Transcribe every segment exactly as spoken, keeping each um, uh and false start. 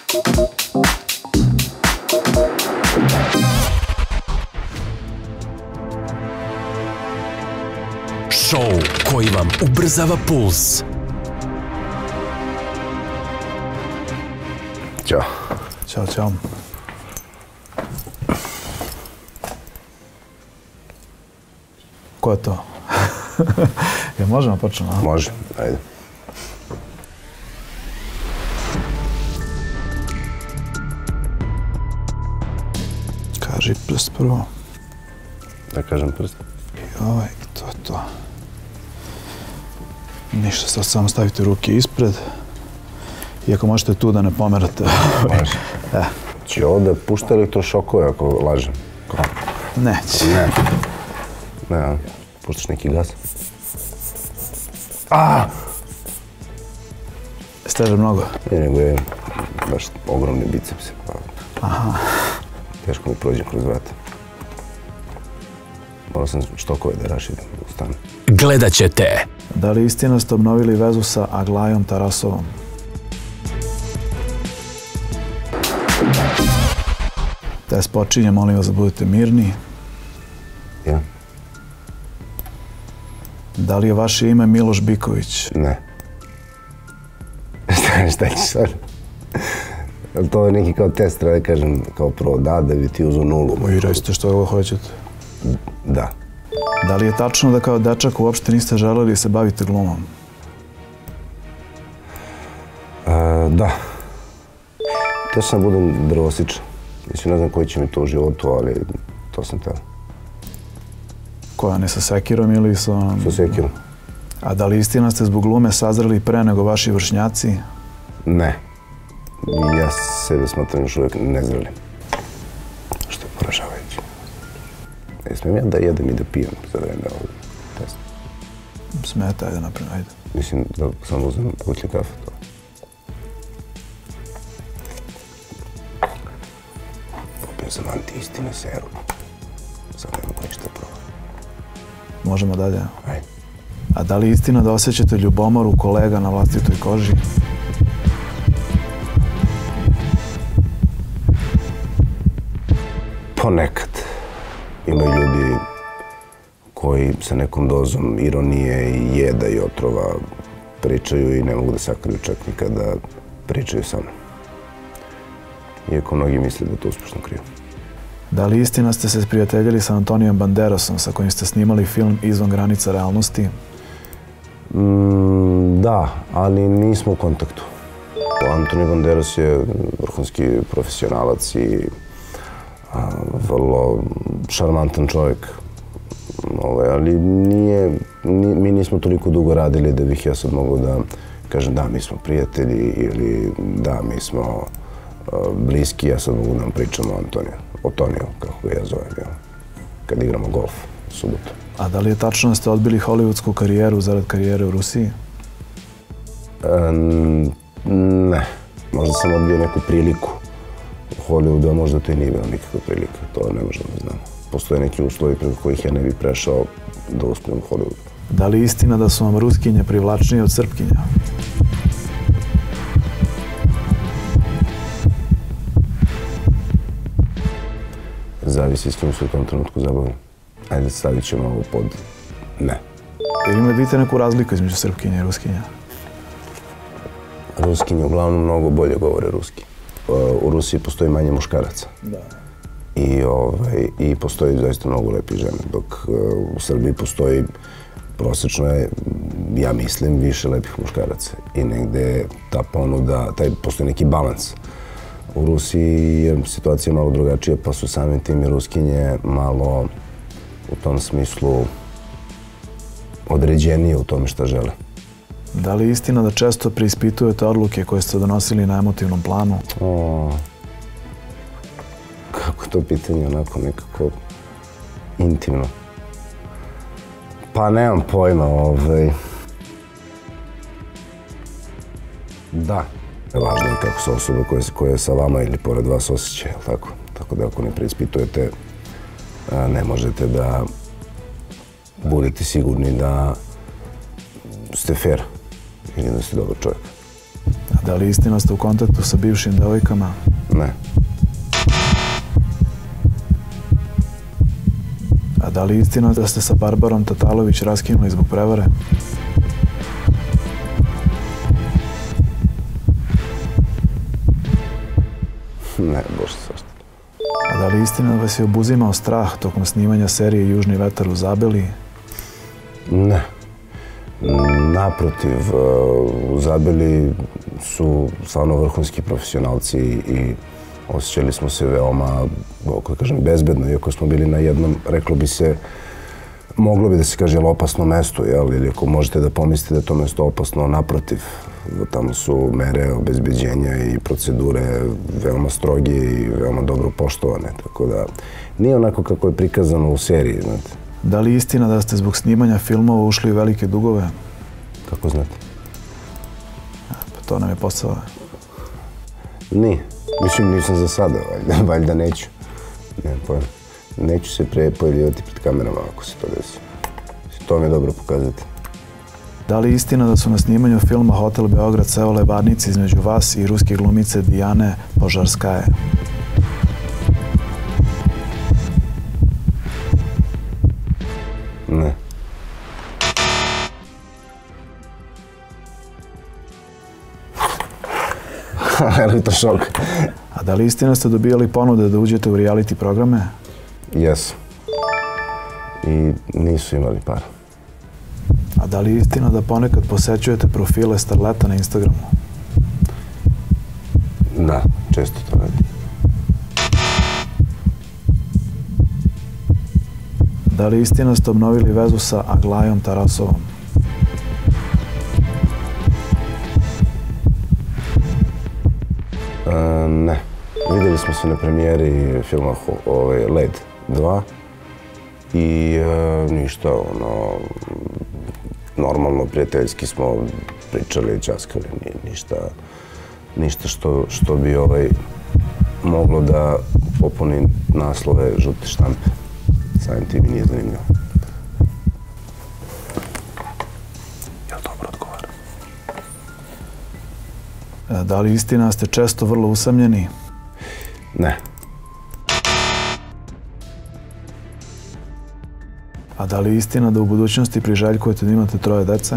Šou koji vam ubrzava puls. Ćao. Ćao, čao. Ko je to? Jel možemo početi? Može, ajde. Kaži prst prvo. Da kažem prst? I ovaj, to je to. Ništa, sad samo stavite ruke ispred. Iako možete tu da ne pomerate. Može. Će ovo da pušta elektrošokove ako lažem? Neće. Ne. Ne, puštaš neki gas? Aaaa! Steže mnogo? Nije, nego je baš ogromni bicepsi. Aha. Teško mi prođem kroz vrata. Morao sam štokove da raširim u stanu. Gledat ćete. Da li istina ste obnovili vezu sa Aglajom Tarasovom? Test počinje, molim vas da budete mirni. Ja? Da li je vaše ime Miloš Biković? Ne. Šta ćeš sad? To je neki kao test, treba da kažem kao prvo da, da bi ti uzo nulu. I recite što ovo hoćete. Da. Da li je tačno da kao dečak uopšte niste želeli da se bavite glumom? Da. Teo sam da budem drvosičan. Mislim, ne znam koji će mi to u životu, ali to sam teo. Koja, ne sa sekirom ili sa... Sa sekirom. A da li istina ste zbog glume sazreli pre nego vaši vršnjaci? Ne. Ja sebe smatram još uvijek nezrelim. Što je poražavajuće. Ne smijem ja da jedem i da pijem za vreme ovog testa. Smeta, ajde napravim, ajde. Mislim da sam uzem kutlje kafe, to. Popio sam anti-istine serum. Sad nema koji šta probam. Možemo dalje? Ajde. A da li je istina da osjećate ljubomoru kolega na vlastitoj koži? Ponekad. Imaju ljudi koji sa nekom dozom ironije i jeda i otrova pričaju i ne mogu da sakriju čak ni kada pričaju sa mnom. Iako mnogi misle da to uspešno kriju. Da li istina ste se sprijateljili sa Antonijom Banderasom sa kojim ste snimali film Izvan granica realnosti? Da, ali nismo u kontaktu. Antonij Banderas je vrhunski profesionalac i vrlo šarmantan čovjek. Ali mi nismo toliko dugo radili da bih ja sad mogao da kažem da, mi smo prijatelji ili da, mi smo bliski, ja sad mogu da vam pričam o Antoniju, o Toniju, kako ga ja zovem, kad igramo golf u subotu. A da li je tačno da ste odbili hollywoodsku karijeru zarad karijere u Rusiji? Ne. Možda sam odbio neku priliku u Hollywoodu, a možda to i nije bila nikakva prilika. To ne možemo da znamo. Postoje neki uslovi preko kojih ja ne bih prešao da uspijem u Hollywoodu. Da li je istina da su vam Ruskinje privlačnije od Srpkinja? Zavisi s kim se u tom trenutku zabavim. Ajde, stavit ćemo ovo pod ne. Ili me vidite neku razliku između Srpkinja i Ruskinja? Ruskinje uglavnom mnogo bolje govore ruski. U Rusiji postoji manje muškaraca. Da. I postoji zaista mnogo lepih žena, dok u Srbiji postoji prosečno je, ja mislim, više lepih muškaraca. I negde ta ponuda, postoji neki balans. U Rusiji je situacija malo drugačija, pa su samim tim i Ruskinje malo u tom smislu određenije u tome šta žele. Da li je istina da često preispitujete odluke koje ste donosili na emotivnom planu? Kako to pitanje, onako nekako intimno. Pa nemam pojma, ovaj... Da. Važno je kako se osoba koja je sa vama ili pored vas osjeća, jel tako? Tako da ako ne preispitujete, ne možete da budete sigurni da ste fair ili da ste dobar čovjek. Da li je istina ste u kontaktu sa bivšim devojkama? Ne. A da li je istina da ste sa Barbarom Tatalović raskinuli zbog prevare? Ne, bože svašta. A da li je istina da vas je obuzimao strah tokom snimanja serije Južni vetar u Zabeli? Ne. Naprotiv, u Zabeli su stvarno vrhunski profesionalci i osjećali smo se veoma, kako kažem, bezbedno, iako smo bili na jednom, reklo bi se, moglo bi da se kaže, opasno mesto, jel? Ili ako možete da pomislite da je to mesto opasno, naprotiv, tamo su mere obezbeđenja i procedure veoma stroge i veoma dobro poštovane, tako da nije onako kako je prikazano u seriji, znate. Da li je istina da ste zbog snimanja filmova ušli u velike dugove? Kako znate? Pa to nam je posao. Nije. Mislim, nisam za sada, valjda, valjda neću. Nemam pojma. Neću se pre pojavljivati pred kamerama ako se to desi. To mi je dobro pokazati. Da li je istina da su na snimanju filma Hotel Beograd sevale varnice između vas i ruske glumice Dijane Požarskaje? Ne. Elektrošok. A da li istina ste dobijali ponude da uđete u reality programe? Jesu. I nisu imali para. A da li je istina da ponekad posećujete profile starleta na Instagramu? Da, često to radim. Da li je istina ste obnovili vezu sa Aglajom Tarasovom? E, ne. Vidjeli smo se na premijeri filma ovaj, Led dva i e, ništa, ono, normalno, prijateljski smo pričali, ćaskali, ništa, ništa što, što bi ovaj, moglo da popuni naslove žute štampe. Samim tim i nije zanimljivo. Jel dobro odgovara? Da li istina ste često vrlo usamljeni? Ne. A da li je istina da u budućnosti priželjkujete da imate troje dece?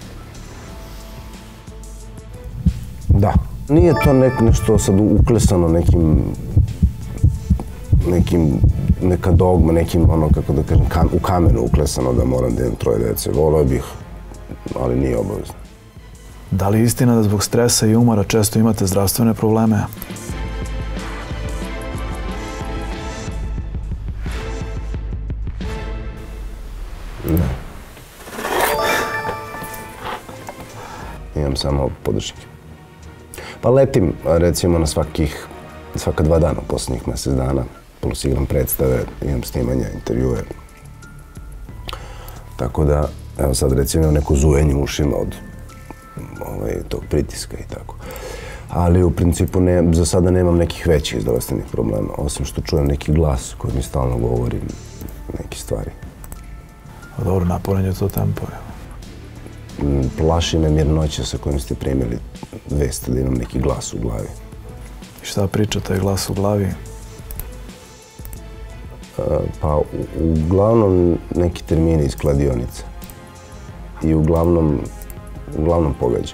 Da. Nije to nešto sad uklesano nekim nekim, neka dogma, nekim, ono, kako da kažem, kam, u kamenu uklesano da moram da imam troje dece. Voleo bih, ali nije obavezno. Da li je istina da zbog stresa i umora često imate zdravstvene probleme? Ne. Imam samo podrške. Pa letim, recimo, na svakih, svaka dva dana, posljednjih mjesec dana, plus igram predstave, imam snimanja, intervjue. Tako da, evo sad recimo imam neko zujenje u ušima od ovaj, tog pritiska i tako. Ali u principu ne, za sada nemam nekih većih zdravstvenih problema, osim što čujem neki glas koji mi stalno govori neke stvari. A dobro, naporan je to tempo. Plaši me mirnoća sa kojim ste primili vest da imam neki glas u glavi. I šta priča taj glas u glavi? Pa uglavnom neki termini iz kladionice. I uglavnom, uglavnom pogađa.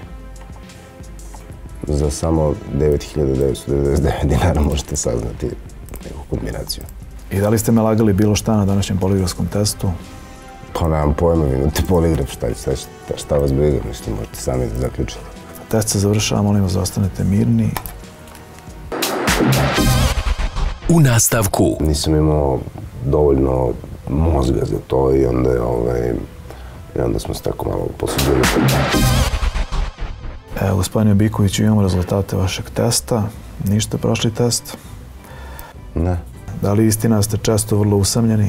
Za samo devet hiljada devetsto devedeset devet dinara možete saznati neku kombinaciju. I da li ste me lagali bilo šta na današnjem poligrafskom testu? Pa nemam pojma, vi imate poligraf, šta, šta, šta vas briga, mislim, možete sami da zaključite. Test se završava, molim vas da ostanete mirni. U nastavku. Nisam imao dovoljno mozga za to i onda je ovaj, i onda smo se tako malo posudili. Evo, gospodine Biković, imamo rezultate vašeg testa. Ništa prošli test? Ne. Da li istina ste često vrlo usamljeni?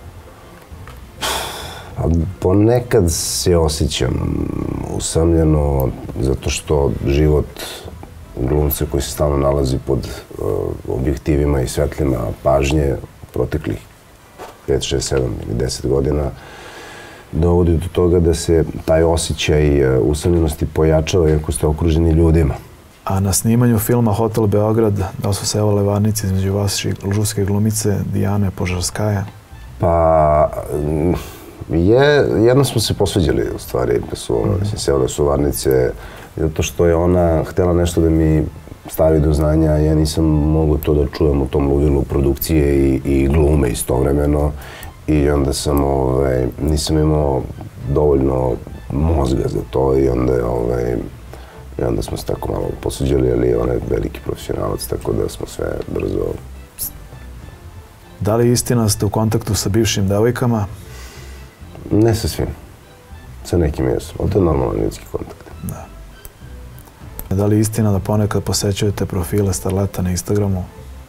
Ponekad se osjećam usamljeno zato što život glumca koji se stalno nalazi pod objektivima i svetlima pažnje proteklih pet, šest, sedam ili deset godina dovodi do toga da se taj osjećaj usamljenosti pojačava iako ste okruženi ljudima. A na snimanju filma Hotel Beograd, da li su se evale varnici između vas i ruske glumice Dijane Požarskaje? Pa, je, jedno smo se posveđali u stvari, da su, mm. mislim, sevale su varnice, zato što je ona htjela nešto da mi stavi do znanja, ja nisam mogu to da čujem u tom ludilu produkcije i, i glume istovremeno i onda sam, ovaj, nisam imao dovoljno mozga za to i onda je, ovaj, i onda smo se tako malo posuđali, ali on je veliki profesionalac, tako da smo sve brzo... Da li je istina ste u kontaktu sa bivšim devojkama? Ne sa svim. Sa nekim jesam, ali to je normalan ljudski kontakt. Da. Da li je istina da ponekad posećujete profile starleta na Instagramu?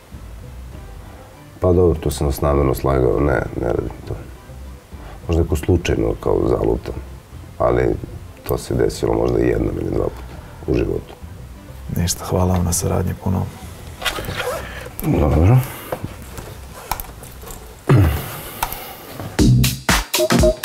Pa dobro, tu sam nas namjerno slagao, ne, ne radim to. Možda ako slučajno kao zalutam, ali to se desilo možda i jednom ili dva puta u životu. Ništa, hvala vam na saradnji puno. Dobro.